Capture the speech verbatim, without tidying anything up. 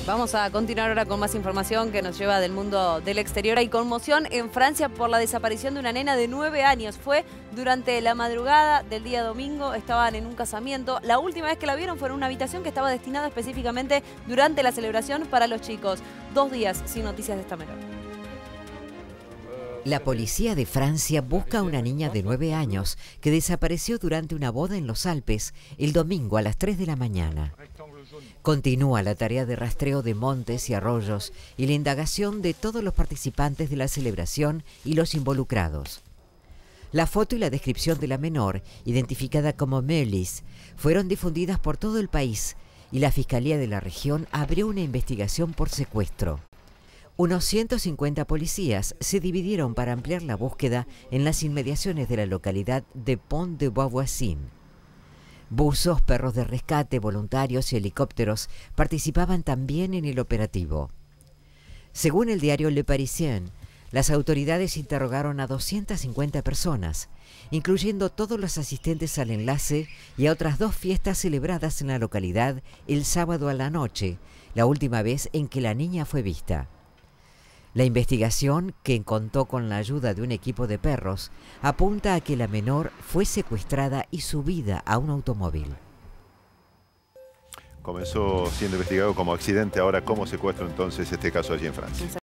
Vamos a continuar ahora con más información que nos lleva del mundo del exterior. Hay conmoción en Francia por la desaparición de una nena de nueve años. Fue durante la madrugada del día domingo, estaban en un casamiento. La última vez que la vieron fue en una habitación que estaba destinada específicamente durante la celebración para los chicos. Dos días sin noticias de esta menor. La policía de Francia busca a una niña de nueve años que desapareció durante una boda en los Alpes el domingo a las tres de la mañana. Continúa la tarea de rastreo de montes y arroyos y la indagación de todos los participantes de la celebración y los involucrados. La foto y la descripción de la menor, identificada como Melis, fueron difundidas por todo el país y la Fiscalía de la región abrió una investigación por secuestro. Unos ciento cincuenta policías se dividieron para ampliar la búsqueda en las inmediaciones de la localidad de Pont-de-Beauvoisin. Buzos, perros de rescate, voluntarios y helicópteros participaban también en el operativo. Según el diario Le Parisien, las autoridades interrogaron a doscientas cincuenta personas, incluyendo todos los asistentes al enlace y a otras dos fiestas celebradas en la localidad el sábado a la noche, la última vez en que la niña fue vista. La investigación, que contó con la ayuda de un equipo de perros, apunta a que la menor fue secuestrada y subida a un automóvil. Comenzó siendo investigado como accidente, ahora como secuestro entonces este caso allí en Francia.